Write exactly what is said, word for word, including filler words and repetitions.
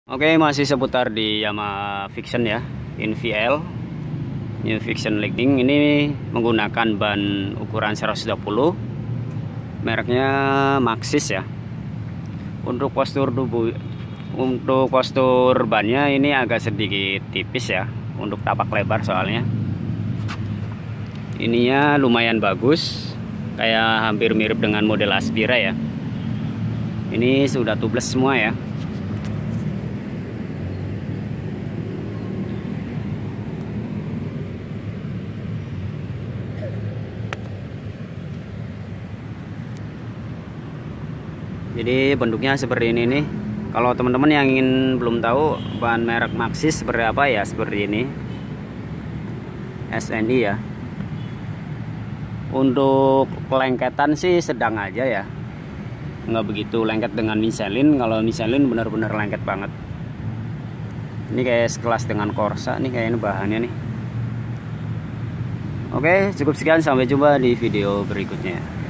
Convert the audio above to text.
Oke, masih seputar di Yamaha Vixion ya, In V L New Vixion Lightning. Ini menggunakan ban ukuran seratus dua puluh, mereknya Maxxis ya. Untuk postur tubuh, untuk postur bannya ini agak sedikit tipis ya, untuk tapak lebar soalnya. Ininya lumayan bagus, kayak hampir mirip dengan model Aspira ya. Ini sudah tubeless semua ya. Jadi bentuknya seperti ini nih. Kalau teman-teman yang ingin belum tahu ban merek Maxxis seperti apa ya, seperti ini. S N I ya. Untuk lengketan sih sedang aja ya. Nggak begitu lengket dengan Michelin. Kalau Michelin benar-benar lengket banget. Ini kayak sekelas dengan Corsa nih kayaknya bahannya nih. Oke, cukup sekian, sampai jumpa di video berikutnya.